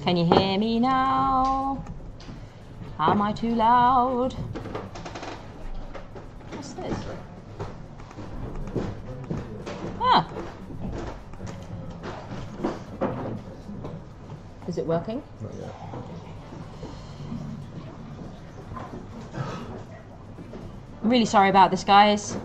Can you hear me now? Am I too loud? What's this? Ah! Is it working? Not yet. I'm really sorry about this, guys.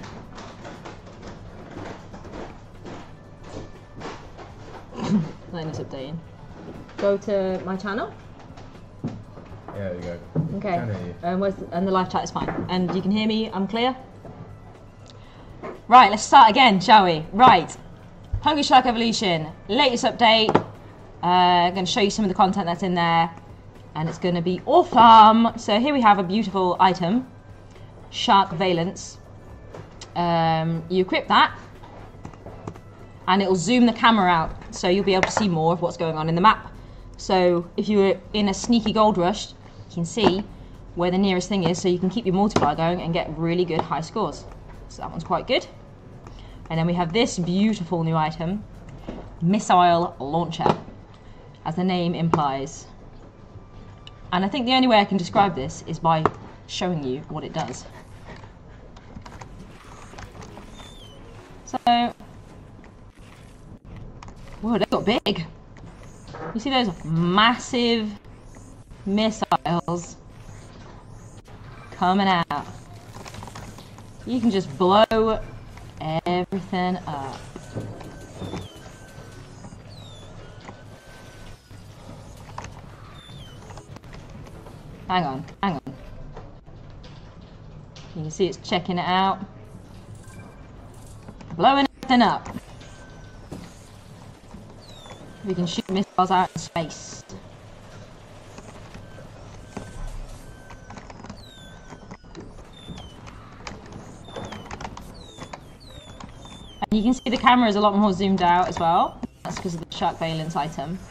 Linus updating. Go to my channel. Yeah, there you go. Okay. Can hear you. And the live chat is fine. And you can hear me. I'm clear. Right, let's start again, shall we? Right. Hungry Shark Evolution. Latest update. I'm going to show you some of the content that's in there. And it's going to be awesome. So here we have a beautiful item. Shark Valence. You equip that. And it'll zoom the camera out. So you'll be able to see more of what's going on in the map. So if you're in a sneaky gold rush, you can see where the nearest thing is. So you can keep your multiplier going and get really good high scores. So that one's quite good. And then we have this beautiful new item. Missile Launcher. As the name implies. And I think the only way I can describe this is by showing you what it does. So, whoa, they got big. You see those massive missiles coming out. You can just blow everything up. Hang on, hang on. You can see it's checking it out. Blowing everything up. We can shoot missiles out in space. And you can see the camera is a lot more zoomed out as well. That's because of the Shark Valence item.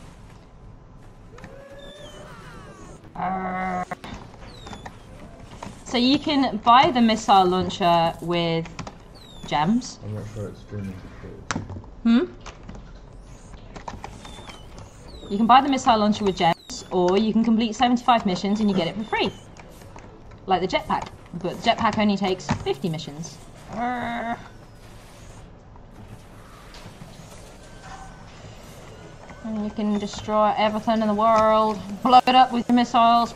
So you can buy the missile launcher with gems. I'm not sure it's streaming to You can buy the missile launcher with gems, or you can complete 75 missions and you get it for free. Like the jetpack. But the jetpack only takes 50 missions. And you can destroy everything in the world. Blow it up with your missiles.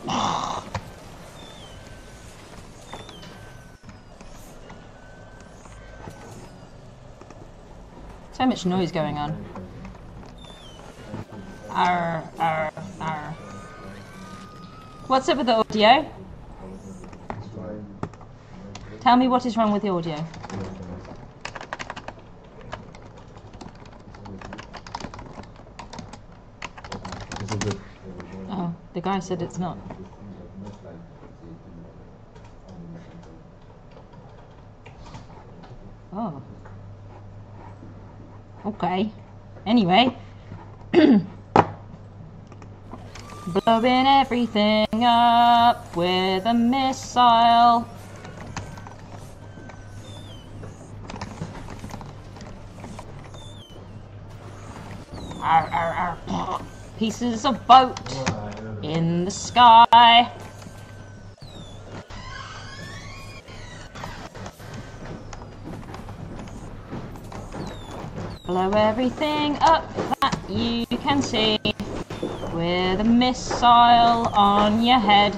So much noise going on. Arr, arr, arr. What's up with the audio? It's fine. Tell me what is wrong with the audio. It's all good. Oh, the guy said it's not. Oh. Okay. Anyway. Blowing everything up with a missile. Arr, arr, arr. Pieces of boat in the sky. Blow everything up that you can see with a missile on your head.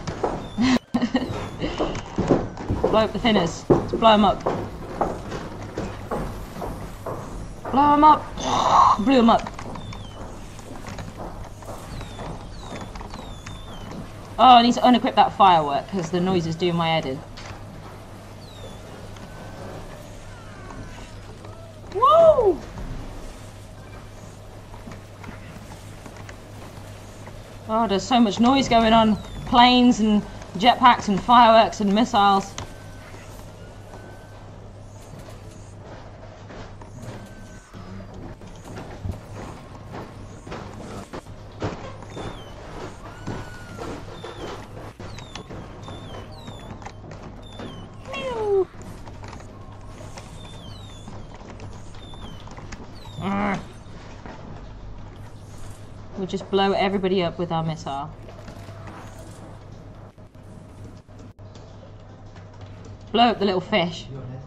Blow up the thinners. Let's blow them up. Blow them up. Blew them up. Oh, I need to unequip that firework because the noise is doing my head in. Woo! Oh, there's so much noise going on. Planes and jetpacks and fireworks and missiles. Meow. We'll just blow everybody up with our missile. Blow up the little fish.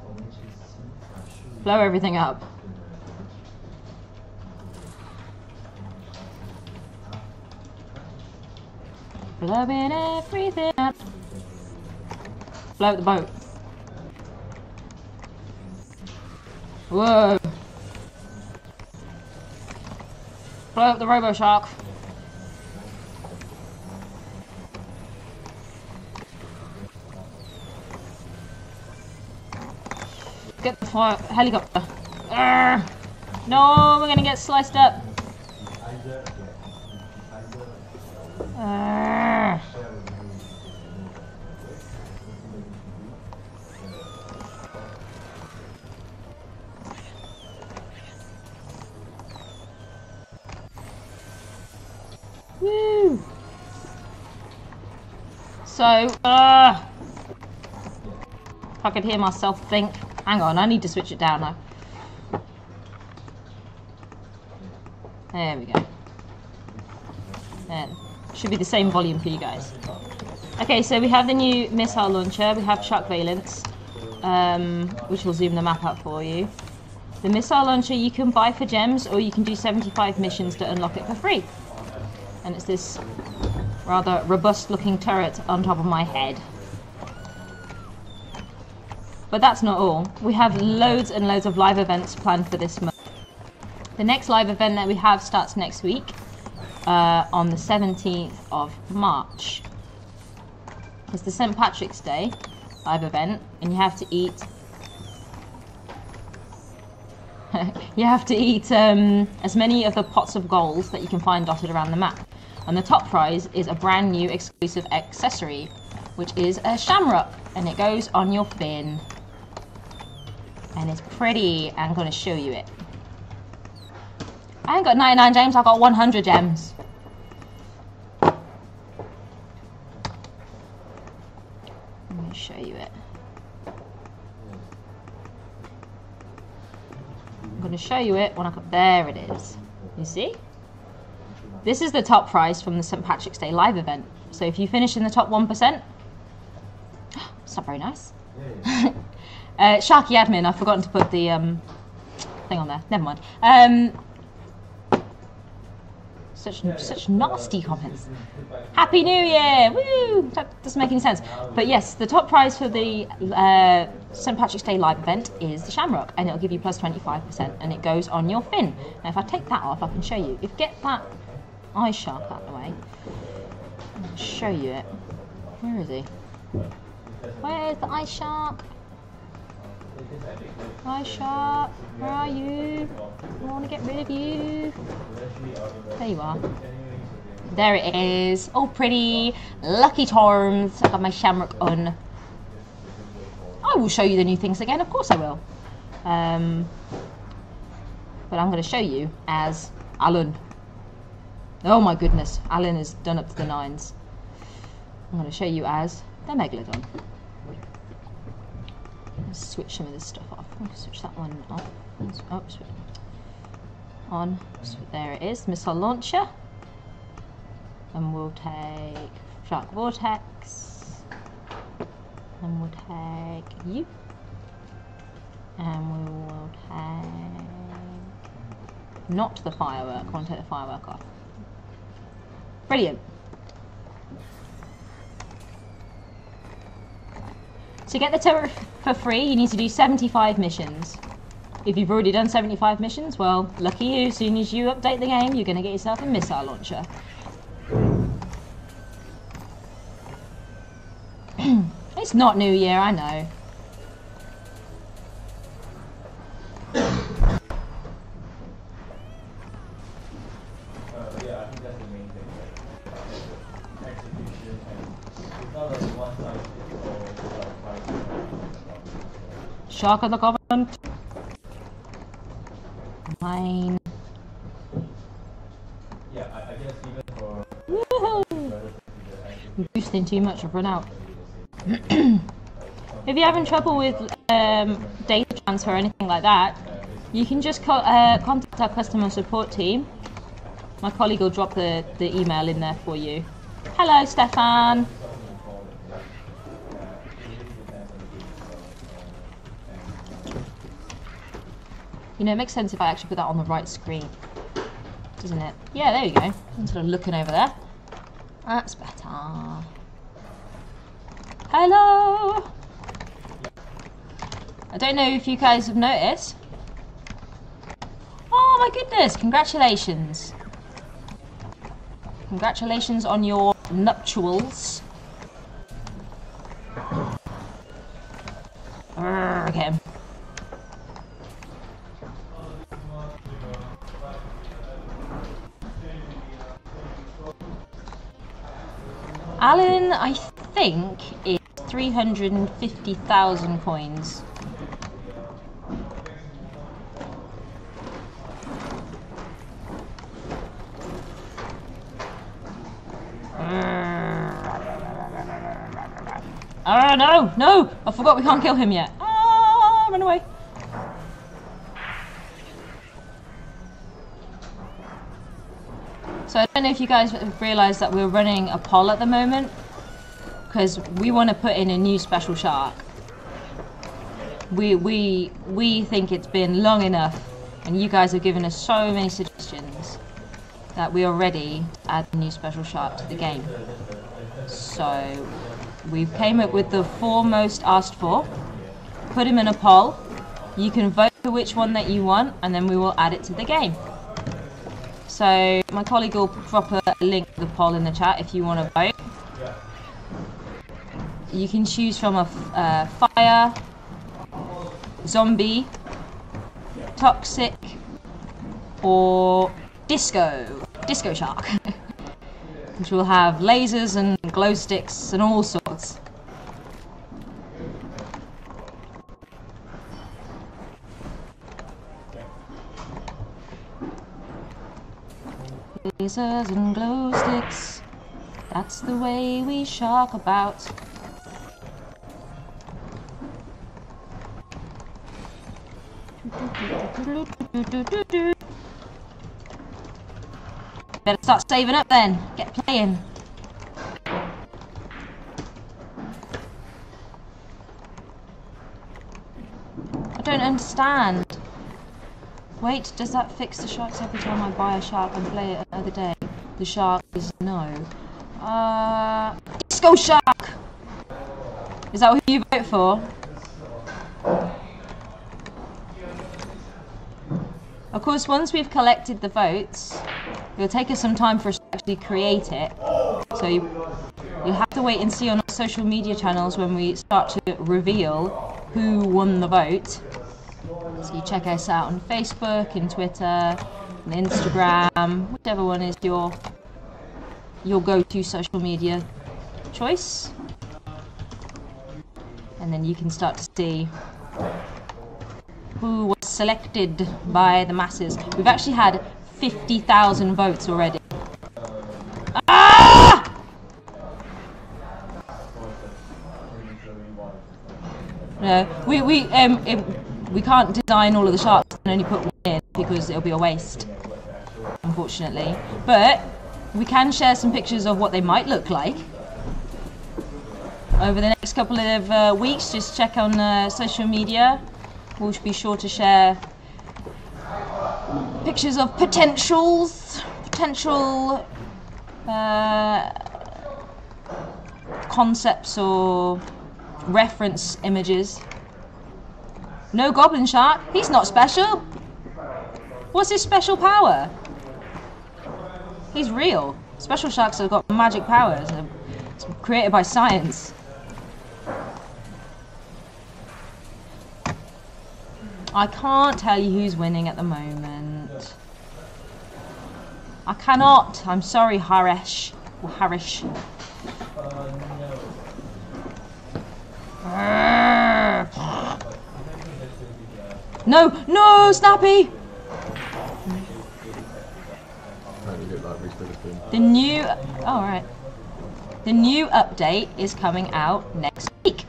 Blow everything up. Blowing everything up. Blow up the boat. Whoa. Blow up the Robo Shark. Get the helicopter. Arrgh. No, we're gonna get sliced up. Arrgh. Woo! So, if I could hear myself think. Hang on, I need to switch it down now. There we go. There. Should be the same volume for you guys. Okay, so we have the new missile launcher. We have Shark Valence, which will zoom the map out for you. The missile launcher you can buy for gems, or you can do 75 missions to unlock it for free. And it's this rather robust-looking turret on top of my head. But that's not all. We have loads and loads of live events planned for this month. The next live event that we have starts next week, on the 17th of March. It's the St. Patrick's Day live event, and you have to eat... you have to eat as many of the pots of gold that you can find dotted around the map. And the top prize is a brand new exclusive accessory, which is a shamrock, and it goes on your fin. And it's pretty. I'm going to show you it. I ain't got 99 gems, I've got 100 gems. I'm going to show you it. I'm going to show you it when I come. There it is. You see? This is the top prize from the St. Patrick's Day live event. So if you finish in the top 1%, it's not very nice. Sharky admin, I've forgotten to put the thing on there. Never mind. Such nasty comments. Happy New Year! Woo! That doesn't make any sense. But yes, the top prize for the St. Patrick's Day live event is the shamrock, and it'll give you plus 25%, and it goes on your fin. Now, if I take that off, I can show you. If you get that ice shark out of the way, I'll show you it. Where is he? Where's the ice shark? Ice shark, where are you? I want to get rid of you. There you are. There it is. Oh, pretty. Lucky Charms. I got my shamrock on. I will show you the new things again. Of course I will. But I'm going to show you as Alan. Oh my goodness. Alan is done up to the nines. I'm going to show you as the Megalodon. Let's switch some of this stuff off. I'm going to switch that one off. Oh, switch. On. So there it is. Missile launcher. And we'll take Shark Vortex. And we'll take you. And we will take... not the firework. I want to take the firework off. Brilliant. To get the turret for free, you need to do 75 missions. If you've already done 75 missions, well, lucky you. As soon as you update the game, you're going to get yourself a missile launcher. It's not New Year, I know. Yeah, I think that's the main thing. Execution and it's not like one time Shark of the Covenant. Mine. Yeah, I guess even for... Woohoo! I'm boosting too much, I've run out. If you're having trouble with data transfer or anything like that, you can just contact our customer support team My colleague will drop the email in there for you. Hello, Stefan. You know, it makes sense if I actually put that on the right screen, doesn't it? Yeah, there you go. I'm sort of looking over there. That's better. Hello! I don't know if you guys have noticed. Oh my goodness, congratulations. Congratulations on your nuptials. Okay. Alan, I think, is 350,000 coins. Oh no, no! I forgot we can't kill him yet. Ah, run away. So I don't know if you guys have realised that we're running a poll at the moment, because we want to put in a new special shark. We think it's been long enough, and you guys have given us so many suggestions that we are ready to add a new special shark to the game. So we came up with the 4 most asked for, put them in a poll. You can vote for which one that you want, and then we will add it to the game. So my colleague will drop a link to the poll in the chat if you want to vote. You can choose from a fire, zombie, toxic, or disco shark, which will have lasers and glow sticks and all sorts. Lasers and glow sticks, that's the way we shark about. Better start saving up then, get playing. I don't understand. Wait, does that fix the sharks every time I buy a shark and play it another day? The shark is no. Disco shark! Is that what you vote for? Of course, once we've collected the votes, it'll take us some time for us to actually create it. So you'll have to wait and see on our social media channels when we start to reveal who won the vote. So you check us out on Facebook and Twitter and Instagram, whichever one is your go-to social media choice. And then you can start to see who was selected by the masses. We've actually had 50,000 votes already. Ah! No, we can't design all of the sharks and only put one in because it'll be a waste, unfortunately. But we can share some pictures of what they might look like over the next couple of weeks. Just check on social media. We'll be sure to share pictures of potential concepts or reference images. No goblin shark. He's not special. What's his special power? He's real. Special sharks have got magic powers. It's created by science. I can't tell you who's winning at the moment. I cannot. I'm sorry, Harish. Or Harish. No, no, Snappy! The new, oh right. The new update is coming out next week.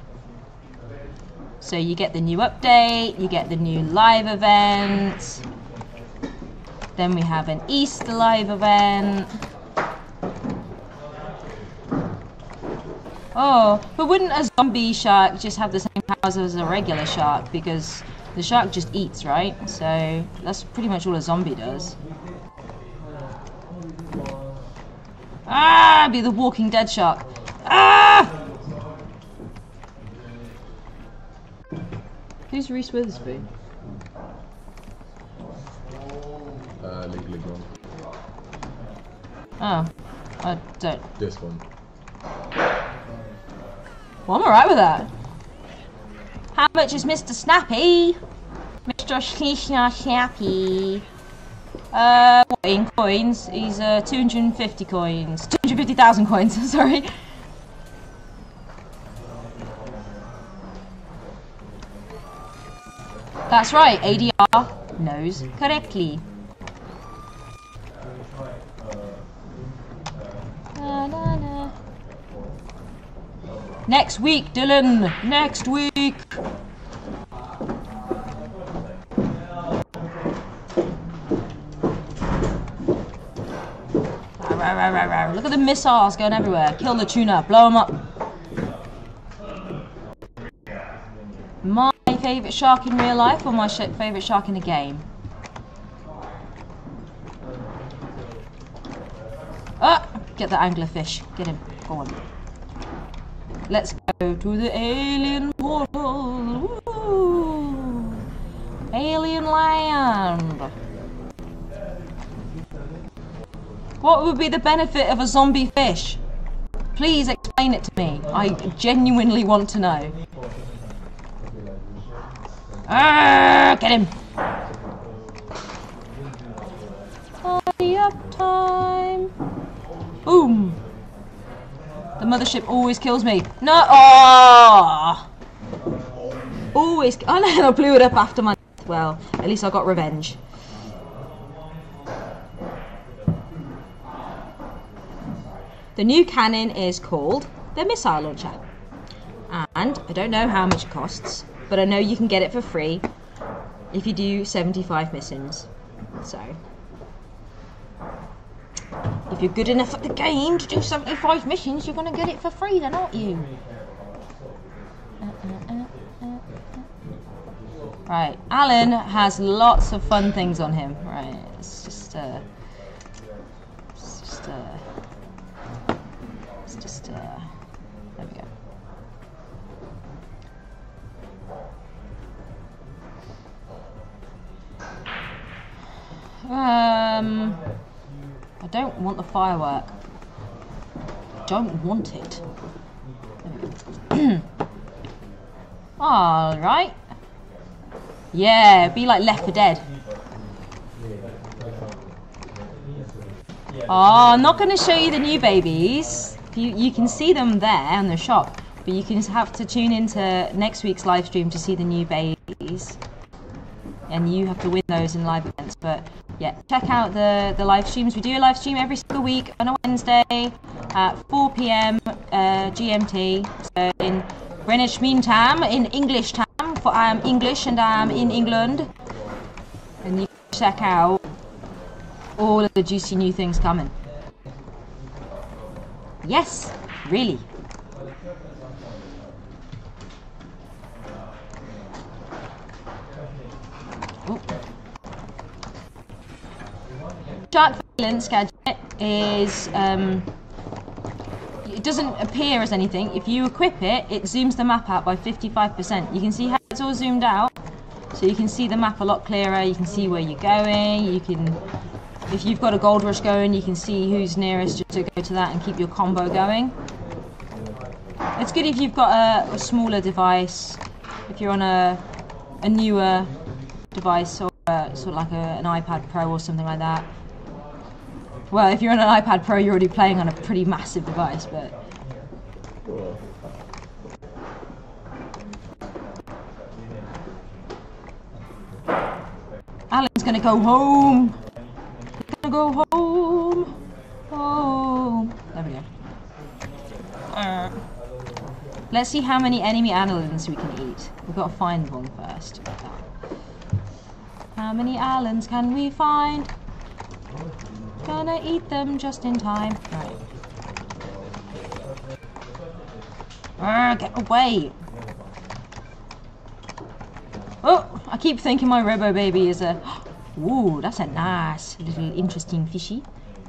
So you get the new update, you get the new live event, Then we have an Easter live event. Oh, but wouldn't a zombie shark just have the same powers as a regular shark? Because the shark just eats, right? So that's pretty much all a zombie does. Ah, be the Walking Dead shark. Ah! Who's Reese Witherspoon? Legally Blonde. Oh, I don't. This one. Well, I'm alright with that. How much is Mr. Snappy? Mr. Snappy. What, in coins? He's 250 coins. 250,000 coins, sorry. That's right, ADR knows correctly. Na, na, na. Next week, Dylan! Next week! Look at the missiles going everywhere. Kill the tuna, blow them up. My favourite shark in real life or my favourite shark in the game? Ah! Get the anglerfish. Get him. Go on. Let's go to the alien portal. Woo! Alien land. What would be the benefit of a zombie fish? Please explain it to me. I genuinely want to know. Ah, get him. Party up time. Boom. The mothership always kills me. No. Oh. Always. Oh no, I blew it up after my death. Well, at least I got revenge. The new cannon is called the missile launcher. And I don't know how much it costs, but I know you can get it for free if you do 75 missions. So, if you're good enough at the game to do 75 missions, you're going to get it for free then, aren't you? Right, Alan has lots of fun things on him. Right, it's just there we go. I don't want the firework. Don't want it. Alright. Yeah, be like Left 4 Dead. Oh, I'm not going to show you the new babies. You can see them there on the shop, but you can have to tune into next week's live stream to see the new babies. And you have to win those in live events. But yeah, check out the live streams. We do a live stream every single week on a Wednesday at 4 PM GMT. So in Greenwich Mean Time, in English time, for I am English and I am in England. And you can check out all of the juicy new things coming. Yes, really. Ooh. Shark Valence gadget is it doesn't appear as anything. If you equip it, it zooms the map out by 55%. You can see how it's all zoomed out, so you can see the map a lot clearer. You can see where you're going. You can, if you've got a gold rush going, you can see who's nearest just to go to that and keep your combo going. It's good if you've got a smaller device, if you're on a newer device, or sort of like an iPad Pro or something like that. Well, if you're on an iPad Pro, you're already playing on a pretty massive device, but... Alan's gonna go home! He's gonna go home! Home! There we go. Let's see how many enemy Allens we can eat. We've got to find one first. How many Allens can we find? Gonna eat them just in time. Right. Get away. Oh, I keep thinking my Robo Baby is a... Ooh, that's a nice little interesting fishy.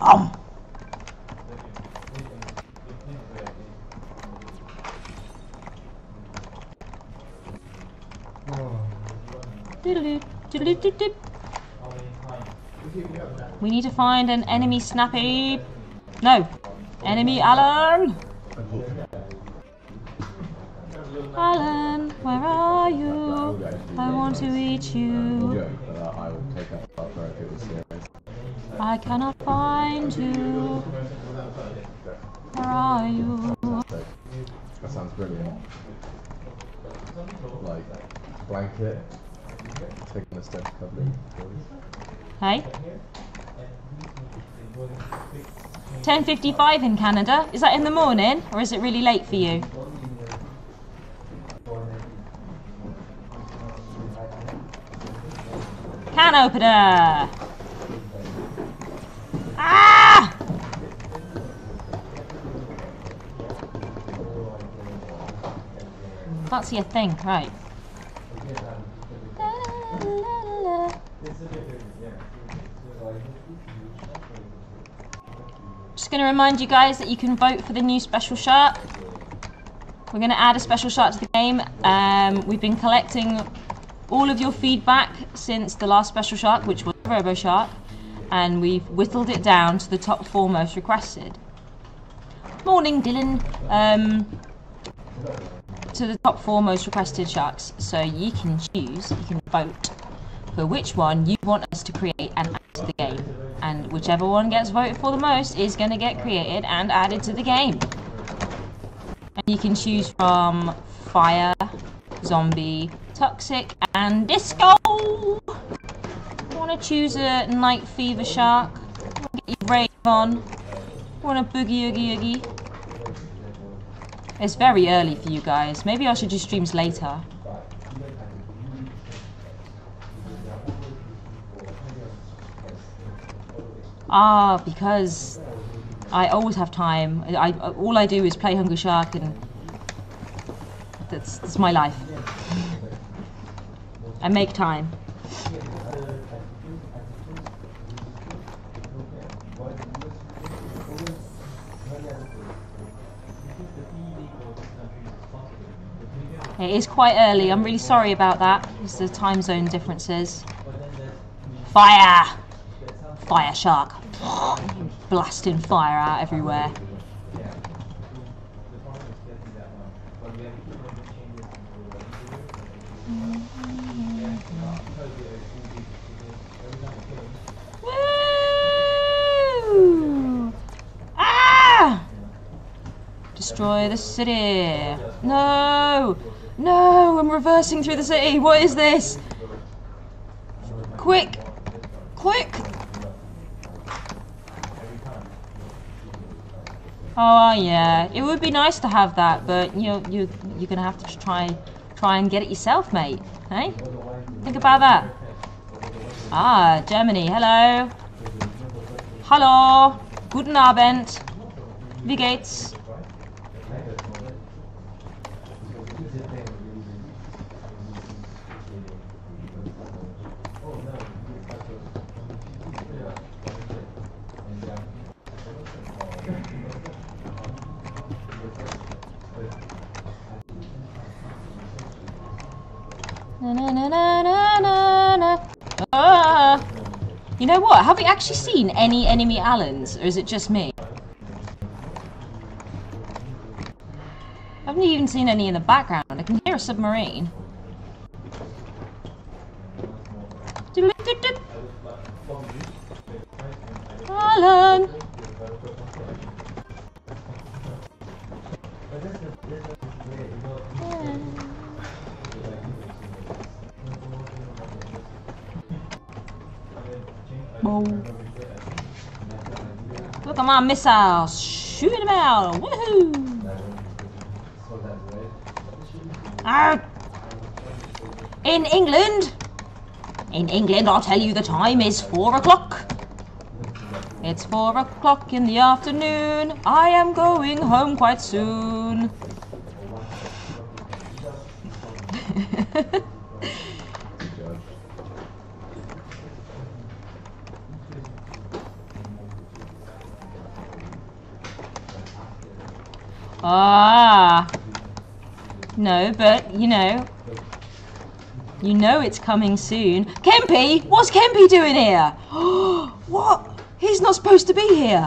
Doodle-doo. We need to find an enemy Snappy. No, enemy Alan. Alan, where are you? I want to eat you. I would take that part if it was serious. I cannot find you. Where are you? That sounds brilliant. Like, blanket, taking a step covering. Hey? 10:55 in Canada. Is that in the morning or is it really late for you? Can opener! Ah! Can't see a thing, right. Just going to remind you guys that you can vote for the new special shark. We're going to add a special shark to the game. We've been collecting all of your feedback since the last special shark, which was Robo Shark, and we've whittled it down to the top 4 most requested. Morning, Dylan. To the top 4 most requested sharks. So you can choose, you can vote for which one you want us to create and add to the game. And whichever one gets voted for the most is going to get created and added to the game. And you can choose from fire, zombie, toxic, and disco. Want to choose a night fever shark? Want to get your rave on? Want a boogie oogie oogie? It's very early for you guys. Maybe I should do streams later. Because I always have time. All I do is play Hungry Shark, and that's my life. I make time. It is quite early. I'm really sorry about that. It's the time zone differences. Fire! Fire shark. Blasting fire out everywhere. Woo! Ah! Destroy the city. No! No! I'm reversing through the city. What is this? Quick! Quick! Oh yeah, it would be nice to have that, but you're gonna have to try and get it yourself, mate. Hey, think about that. Ah, Germany. Hello. Hallo. Guten Abend. Wie geht's? You know what? Have we actually seen any enemy Allens, or is it just me? I haven't even seen any in the background. I can hear a submarine. Alan! Look at my missiles! Shoot them out! Woohoo! Ah. In England, I'll tell you the time is 4 o'clock. It's 4 o'clock in the afternoon. I am going home quite soon. Good job. Ah. No, but you know it's coming soon. Kempy, what's Kempy doing here? What? He's not supposed to be here.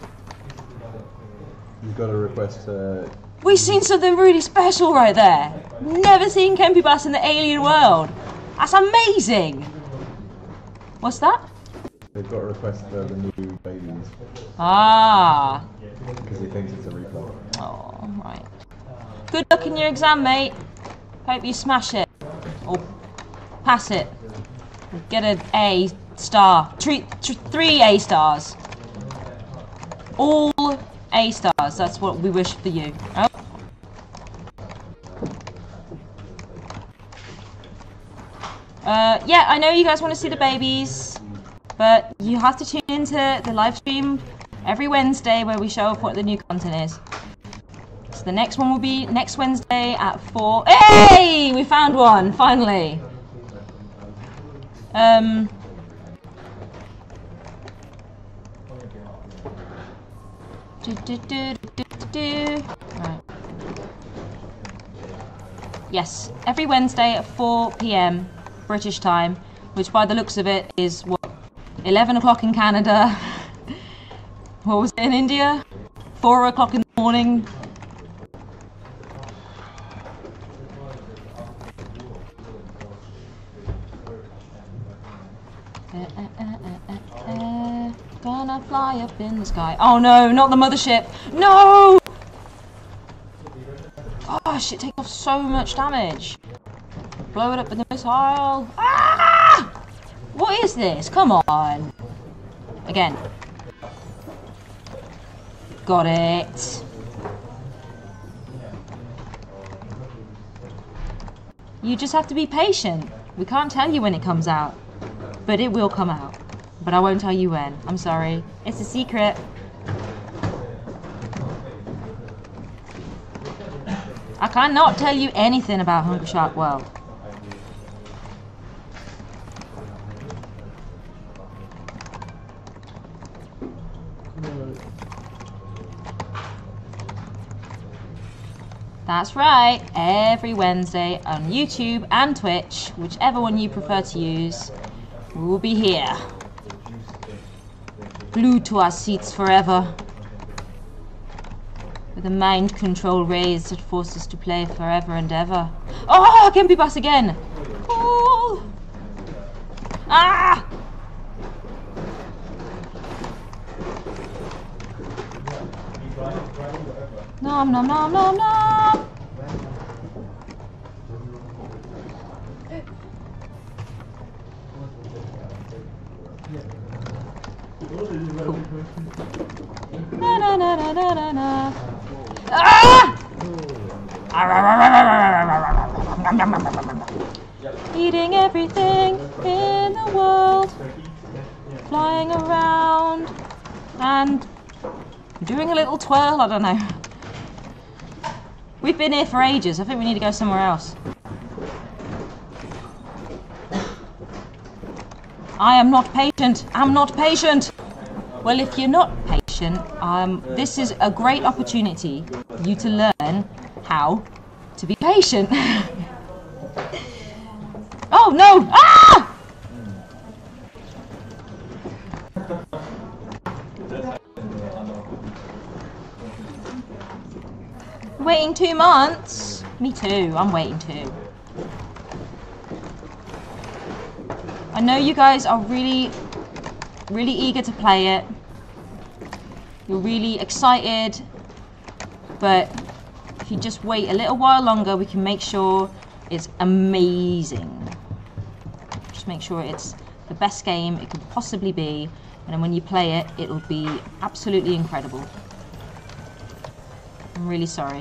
You've got to request. We've seen something really special right there. Never seen Kempy Bass in the alien world. That's amazing. What's that? They've got to request the new babies Ah. because he thinks it's a replay. Oh, right. Good luck in your exam, mate. Hope you smash it. Or pass it. Get an A star. Three A stars. All A stars. That's what we wish for you. Oh. Yeah, I know you guys want to see the babies, but you have to tune into the live stream every Wednesday where we show off what the new content is. So the next one will be next Wednesday at 4. Hey! We found one, finally. Right. Yes, every Wednesday at 4 PM British time, which by the looks of it is what, 11 o'clock in Canada. What was it in India? 4 o'clock in the morning. Gonna fly up in the sky. Oh no, not the mothership. No! Oh shit, take off so much damage. Blow it up with the missile. Ah! What is this? Come on. Again. Got it. You just have to be patient. We can't tell you when it comes out. But it will come out. But I won't tell you when. I'm sorry. It's a secret. I cannot tell you anything about Hungry Shark World. That's right, every Wednesday on YouTube and Twitch, whichever one you prefer to use, we will be here. Glued to our seats forever. With a mind control raised that forces us to play forever and ever. Oh, Kempy Bass again! Oh! Ah! Nom nom nom nom nom! Na na na na na na na. Ah! Eating everything in the world, flying around and doing a little twirl, I don't know. We've been here for ages. I think we need to go somewhere else. I am not patient. I'm not patient. Well, if you're not patient, this is a great opportunity for you to learn how to be patient. Oh no! Ah! Waiting 2 months? Me too, I'm waiting too. I know you guys are really eager to play it. You're really excited. But if you just wait a little while longer, we can make sure it's amazing. Just make sure it's the best game it could possibly be. And then when you play it, it'll be absolutely incredible. I'm really sorry.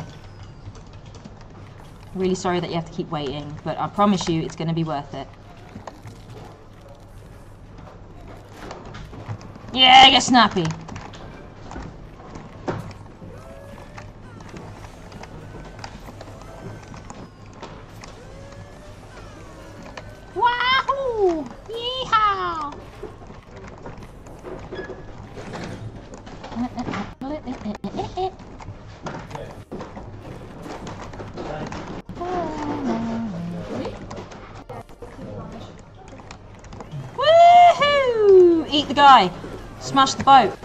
Really sorry that you have to keep waiting, but I promise you it's going to be worth it. Yeah, get snappy. Wahoo! Yeehaw! Woohoo! Eat the guy. Smash the boat.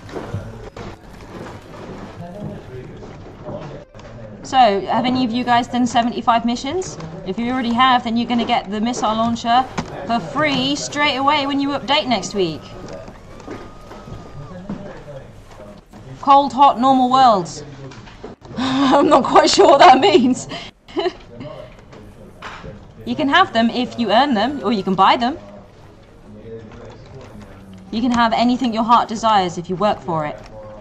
So, have any of you guys done 75 missions? If you already have, then you're going to get the missile launcher for free straight away when you update next week. Cold, hot, normal worlds. I'm not quite sure what that means. You can have them if you earn them, or you can buy them. You can have anything your heart desires if you work for it.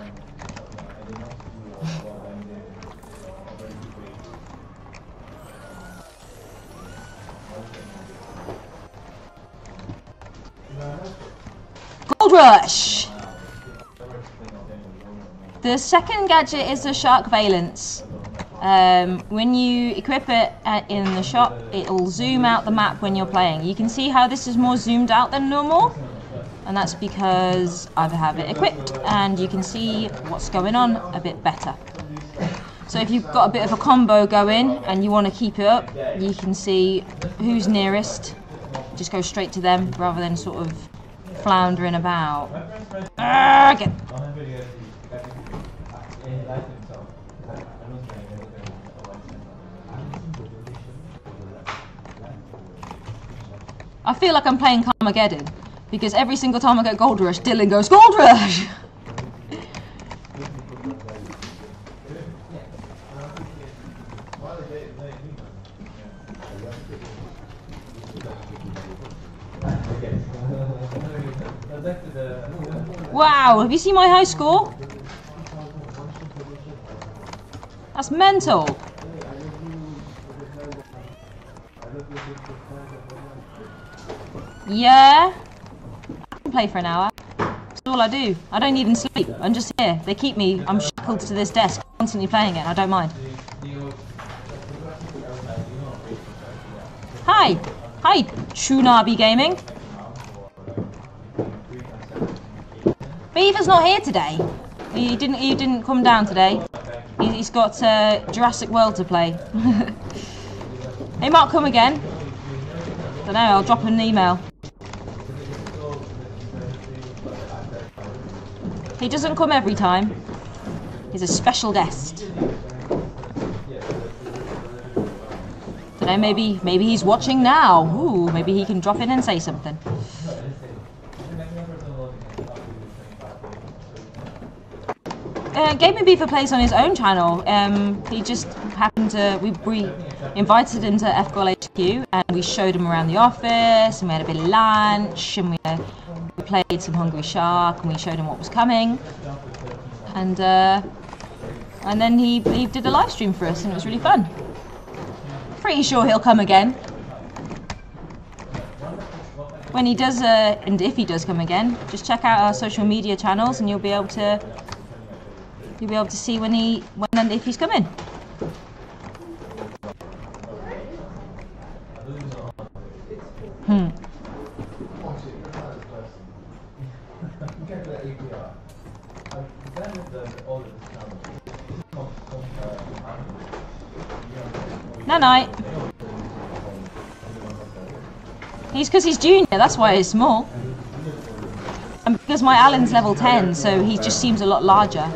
Gold Rush! The second gadget is the Shark Valence. When you equip it in the shop, it'll zoom out the map when you're playing. You can see how this is more zoomed out than normal, and that's because I have it equipped and you can see what's going on a bit better. So if you've got a bit of a combo going and you want to keep it up, you can see who's nearest. Just go straight to them rather than sort of floundering about. Get. I feel like I'm playing Carmageddon because every single time I go Gold Rush, Dylan goes Gold Rush! Wow, have you seen my high score? That's mental. Yeah, I can play for an hour. That's all I do. I don't even sleep. I'm just here. They keep me. I'm shackled to this desk, constantly playing it. I don't mind. Hi, hi, Shunabi Gaming. Beaver's not here today. He didn't come down today. He's got Jurassic World to play. He might come again. Don't know. I'll drop him an email. He doesn't come every time. He's a special guest. Don't know. Maybe he's watching now. Ooh, maybe he can drop in and say something. Gaming Beaver plays on his own channel. He just happened to, we invited him to FGOL HQ and we showed him around the office and we had a bit of lunch and we played some Hungry Shark and we showed him what was coming. And then he did a live stream for us and it was really fun. Pretty sure he'll come again. When he does, and if he does come again, just check out our social media channels and you'll be able to see when and if he's coming. No, night. Because he's junior, that's why he's small. And because my Alan's level 10, so he just seems a lot larger.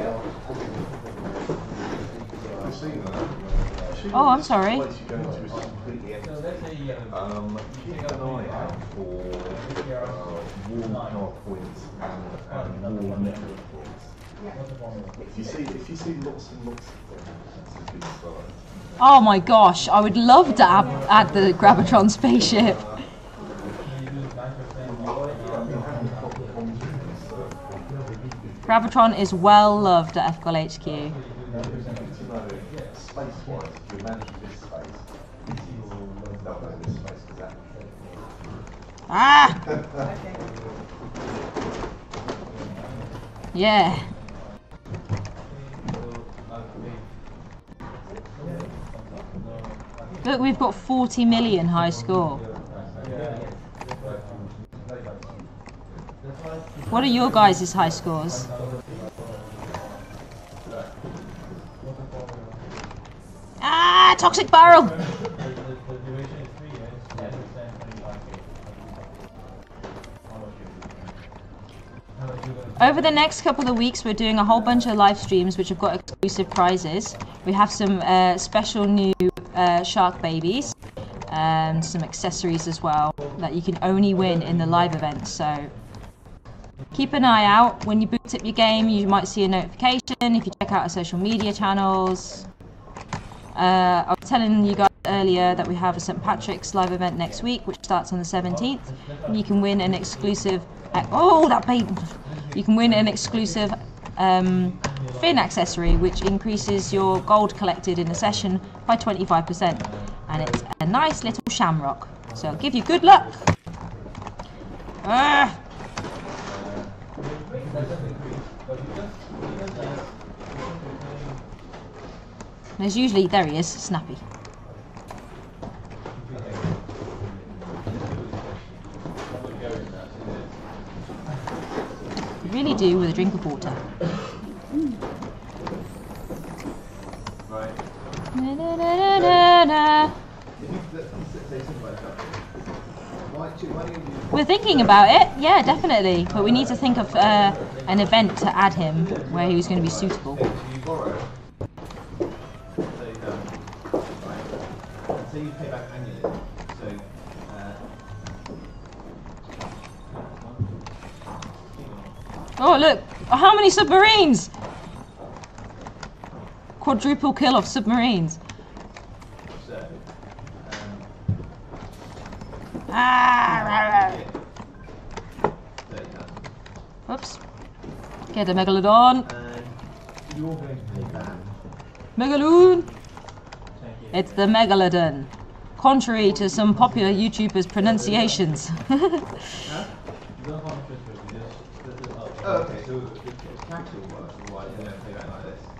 Oh, I'm sorry. Keep an eye out for wall points and wall network points. If you see lots and lots of them, that's a good start. Oh my gosh, I would love to add the Gravitron spaceship. Gravitron is well loved at FGOL HQ. Space-wise, if you manage this space, don't know this space because that. Ah! Yeah. Look, we've got 40 million high score. What are your guys' high scores? Ah, toxic barrel! Over the next couple of weeks, we're doing a whole bunch of live streams which have got exclusive prizes. We have some special new shark babies and some accessories as well that you can only win in the live event. So keep an eye out. When you boot up your game, you might see a notification if you check out our social media channels. I was telling you guys earlier that we have a St. Patrick's live event next week, which starts on the 17th. And you can win an exclusive... Oh, that baby! You can win an exclusive fin accessory, which increases your gold collected in a session by 25%. And it's a nice little shamrock. So I'll give you good luck! There's usually... There he is, Snappy. You really do with a drink of water. Na, na, na, na, na. We're thinking about it, yeah, definitely. But we need to think of an event to add him where he was going to be suitable. So you pay back annually. Oh, look! How many submarines? Quadruple kill of submarines. Oops. Get the Megalodon. You're going to pay back. Megaloon! It's the Megalodon. Contrary to some popular YouTubers' pronunciations. Oh, okay, so the capital works or why you don't pay back like this.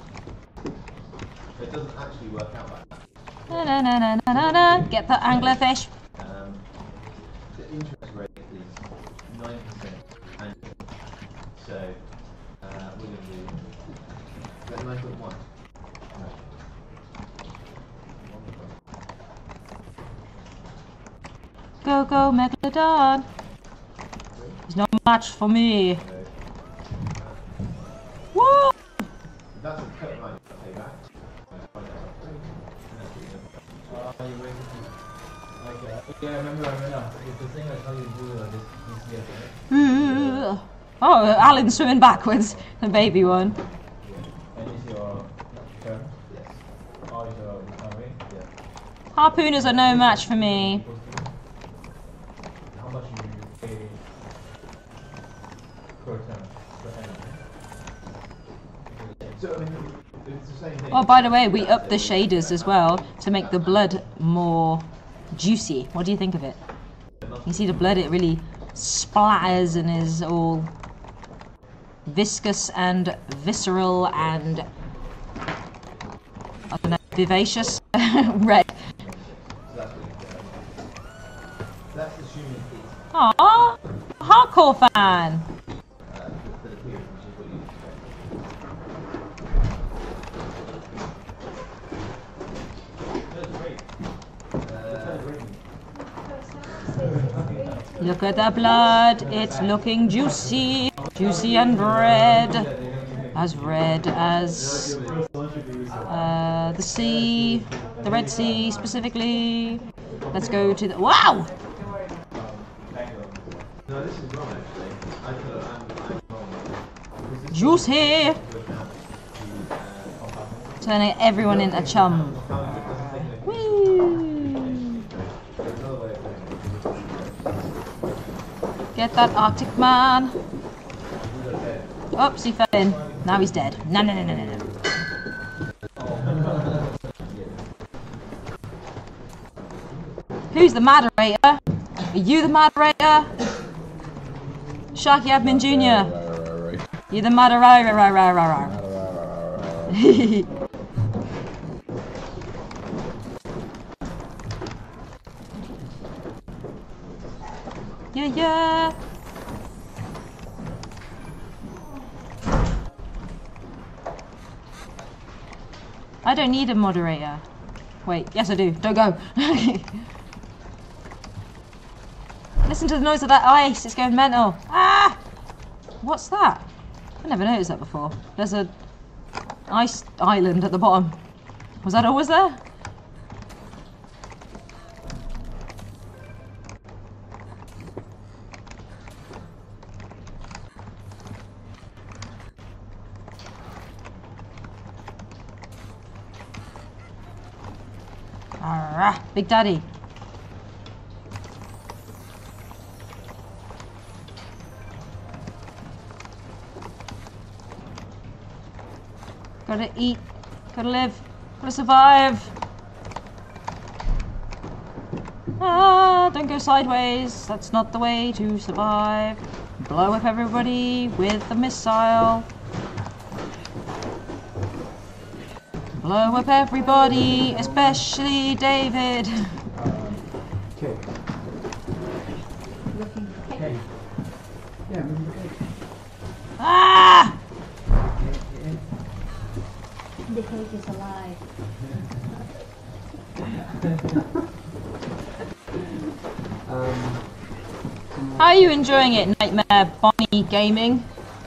It doesn't actually work out like that. Na, na, na, na, na, na. Get the anglerfish. The interest rate is 9% annually. So we're going to do that 9.1. Go, go, Megalodon. He's no match for me. Woo! That's a cut line to pay back. Yeah, I remember. It's the thing that's how you do this DCF, right? Oh, Alan's swimming backwards. The baby one. And is your term? Yes. Or is your recovery? Yeah. Harpooners are no match for me. How much you pay per term? Per annum? So, I mean, it's the same thing. Oh, by the way, we upped the shaders as well to make the blood more juicy. What do you think of it? You see the blood, it really splatters and is all viscous and visceral and, I don't know, vivacious. Red. That's really good. That's assuming it's Aww, hardcore fan. for the period, which is what you Look at the blood, it's looking juicy, juicy and red as the sea, the Red Sea specifically. Let's go to the, wow! No, this is wrong actually. I put I'm wrong. Juice here! Turning everyone into chum. Whee! Get that Arctic man. Oops, he fell in. Now he's dead. No, no, no, no, no, no. Who's the moderator? Are you the moderator? Sharky Admin Jr. Right. You're the moderator. Yeah. I don't need a moderator. Wait, yes I do. Don't go. Listen to the noise of that ice. It's going mental. Ah! What's that? I never noticed that before. There's a ice island at the bottom. Was that always there? Arrgh, Big Daddy. Gotta eat, gotta live, gotta survive. Ah, don't go sideways. That's not the way to survive. Blow up everybody with the missile. Blow up everybody, especially David. Cake. Cake. Yeah, remember cake. Ah! The cake is alive. How are you enjoying it, Nightmare Bonnie Gaming?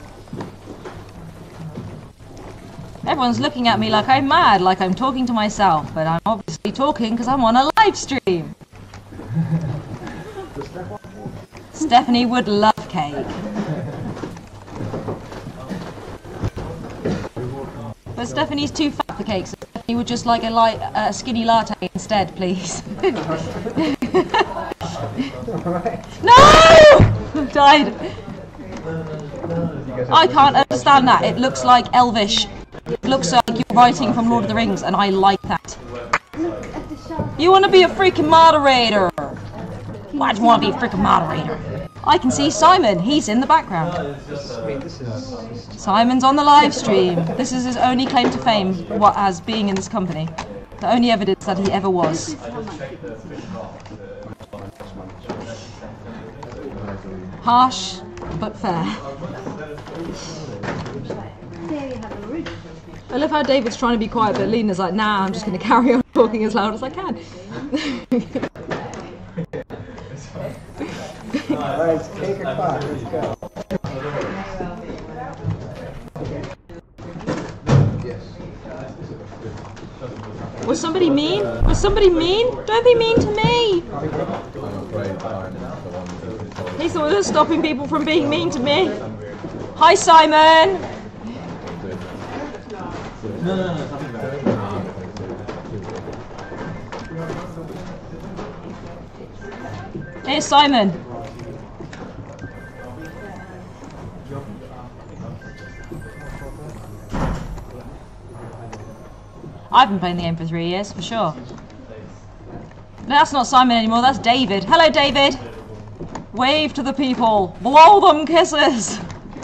Everyone's looking at me like I'm mad, like I'm talking to myself, but I'm obviously talking because I'm on a live stream. Stephanie would love cake. But Stephanie's too fat for cake, so Stephanie would just like a skinny latte instead, please. No! Died. I can't understand that. It looks like Elvish. It looks like you're writing from Lord of the Rings, and I like that. You want to be a freaking moderator? Why do you want to be a freaking moderator? I can see Simon. He's in the background. Simon's on the live stream. This is his only claim to fame, what as being in this company. The only evidence that he ever was. Harsh, but fair. I love how David's trying to be quiet, but Lena's like, nah, I'm just going to carry on talking as loud as I can. Alright, it's cake o'clock, let's go. Was somebody mean? Was somebody mean? Don't be mean to me! He's the one that's stopping people from being mean to me. Hi, Simon! No, something about it. Here's Simon. I've been playing the game for 3 years, for sure. No, that's not Simon anymore, that's David. Hello, David! Wave to the people. Blow them kisses!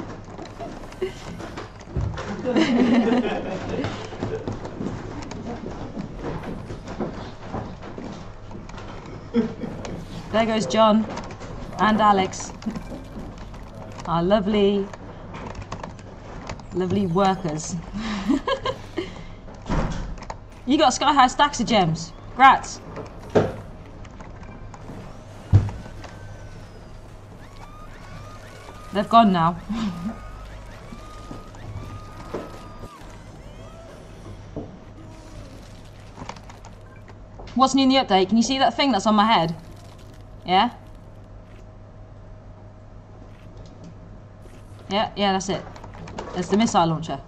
There goes John and Alex, our lovely workers. You got sky high stacks of gems. Grats. They've gone now. What's new in the update? Can you see that thing that's on my head? Yeah? Yeah, that's it. It's the missile launcher.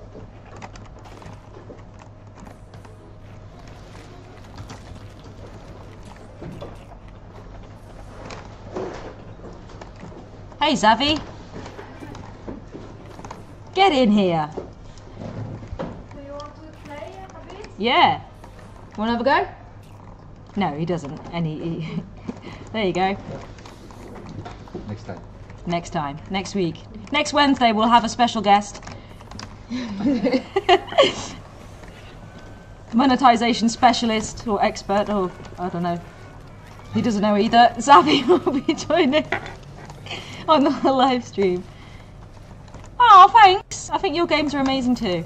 Hey, Zavi. Get in here. Do you want to play a bit? Yeah. Want to have a go? No, he doesn't. There you go. Next time. Next time. Next week. Next Wednesday we'll have a special guest. Monetization specialist or expert, or I don't know. He doesn't know either. Zavi will be joining on the live stream. Oh, thanks. I think your games are amazing too.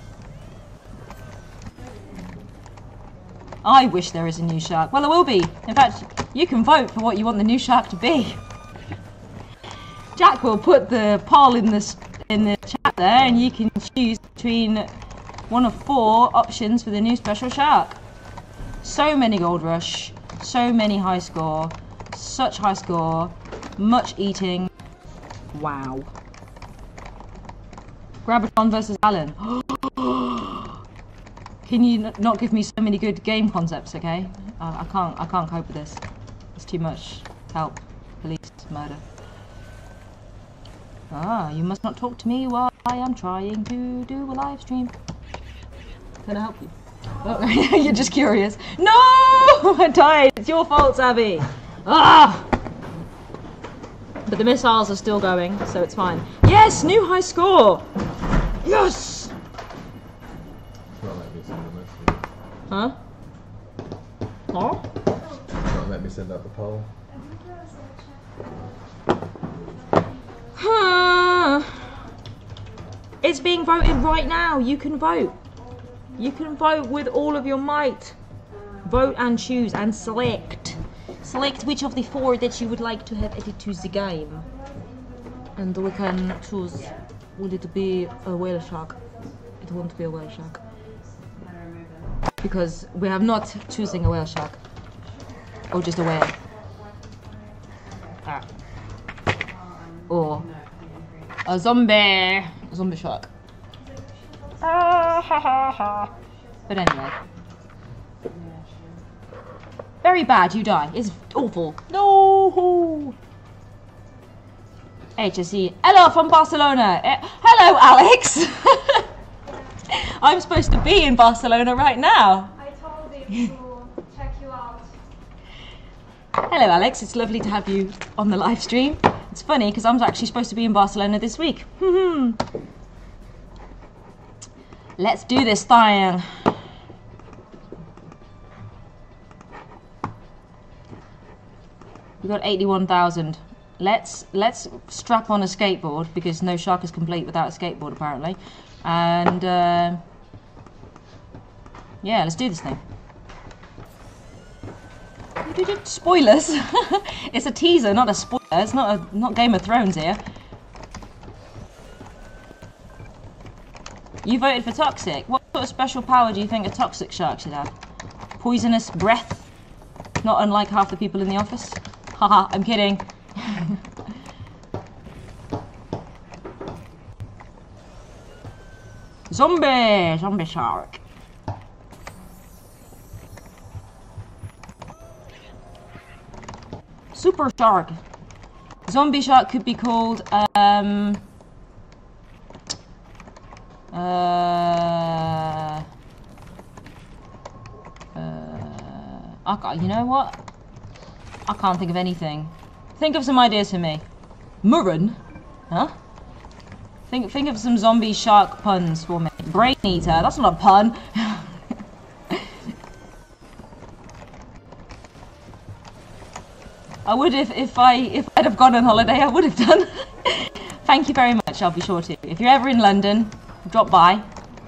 I wish there is a new shark. Well, there will be. In fact, you can vote for what you want the new shark to be. Jack will put the poll in the chat there, and you can choose between one of 4 options for the new special shark. So many gold rush, so many high score, such high score, much eating. Wow. Grabatron versus Alan. Can you not give me so many good game concepts, okay? I can't cope with this. It's too much. Help. Police. Murder. Ah, you must not talk to me while I am trying to do a live stream. Can I help you? Oh, you're just curious. No! I died. It's your fault, Abby. Ah! But the missiles are still going, so it's fine. Yes, new high score. Yes. Not let me send a message. Huh? Huh? Not let me send out the poll. It's being voted right now. You can vote. You can vote with all of your might. Vote and choose and select. Select which of the 4 that you would like to have added to the game. And we can choose. Will it be a whale shark? It won't be a whale shark. Because we have not choosing a whale shark. Or just a whale. Ah. Or a zombie shark. But anyway. Very bad, you die. It's awful. No! HSE. Hello from Barcelona. Hello, Alex. I'm supposed to be in Barcelona right now. I told him to check you out. Hello, Alex. It's lovely to have you on the live stream. It's funny because I'm actually supposed to be in Barcelona this week. Let's do this thing. We got 81,000. Let's strap on a skateboard because no shark is complete without a skateboard apparently. And yeah, let's do this thing. Spoilers. It's a teaser, not a spoiler. It's not Game of Thrones here. You voted for toxic. What sort of special power do you think a toxic shark should have? Poisonous breath? Not unlike half the people in the office. Haha, I'm kidding. Zombie shark. Super shark. Zombie shark could be called you know what? I can't think of anything. Think of some ideas for me. Murren? Huh? Think of some zombie shark puns for me. Brain eater, that's not a pun. I would if I'd have gone on holiday, I would have done. Thank you very much, I'll be sure to. If you're ever in London, drop by.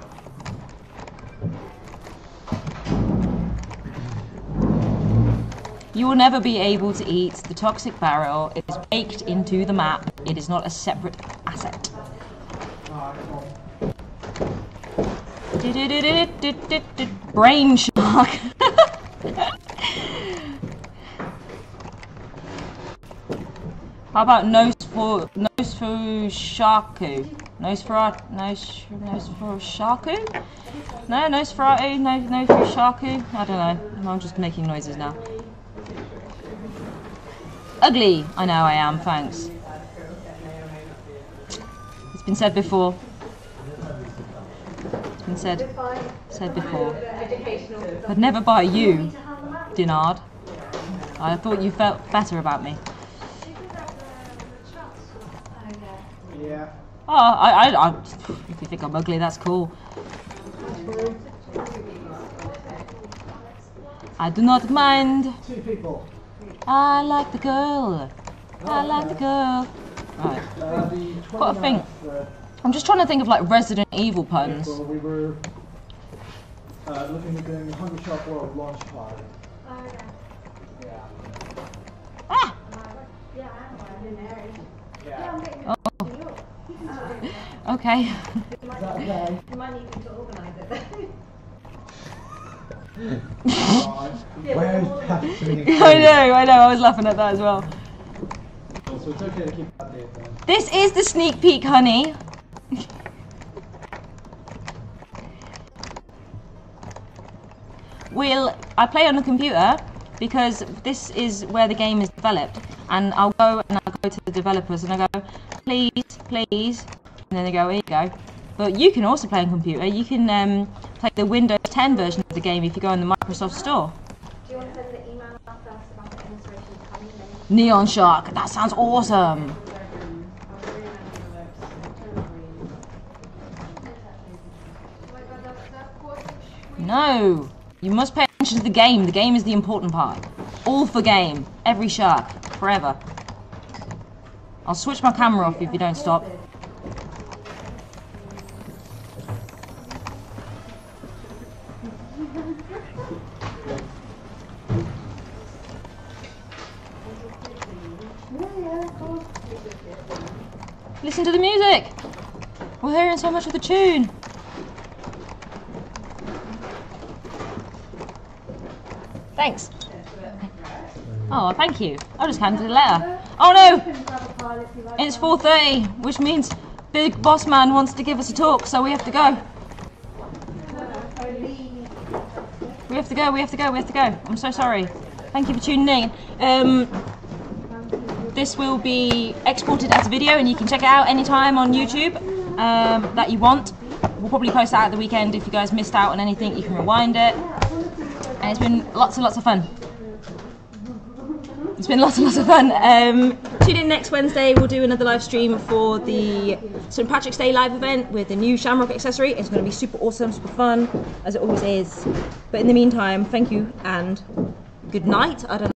You will never be able to eat the toxic barrel. It is baked into the map. It is not a separate asset. Brain shark. How about Nosferatu? Nosferatu? No, Nosferatu, Nosferatu. I don't know. I'm just making noises now. Ugly. I know I am. Thanks. It's been said before. It's been said before. But never by you, Dinard. I thought you felt better about me. Yeah. Oh, I, if you think I'm ugly, that's cool. I do not mind. 2 people. I like the girl. I like the girl. Right. The Got to think. 29th, I'm just trying to think of like Resident Evil puns. April, we were looking at doing Hungry Shark World launch party. Oh, okay. Yeah. Ah! Yeah, I'm married. Yeah. I'm getting Oh. New York. Okay. Is that okay? You might need me to organise it. Where is Patrick? I know, I was laughing at that as well. So it's okay to keep that date then. This is the sneak peek, honey. I play on the computer because this is where the game is developed, and I'll go to the developers and I go, please, and then they go, here you go. But you can also play on computer. You can play the Windows 10 version of the game if you go on the Microsoft Store. Do you want to send the email out first about the illustrations coming in? Neon Shark, that sounds awesome. No, you must pay attention to the game. The game is the important part. All for game. Every shark. Forever. I'll switch my camera off if you don't stop. Listen to the music. We're hearing so much of the tune. Thanks. Oh, thank you. I just handed a letter. Oh no! It's 4:30, which means Big Boss Man wants to give us a talk, so we have to go. We have to go. I'm so sorry. Thank you for tuning in. This will be exported as a video and you can check it out anytime on YouTube that you want. We'll probably post that at the weekend. If you guys missed out on anything, you can rewind it. And it's been lots and lots of fun. It's been lots and lots of fun. Tune in next Wednesday. We'll do another live stream for the St. Patrick's Day live event with the new Shamrock accessory. It's going to be super awesome, super fun, as it always is. But in the meantime, thank you and good night. I don't know.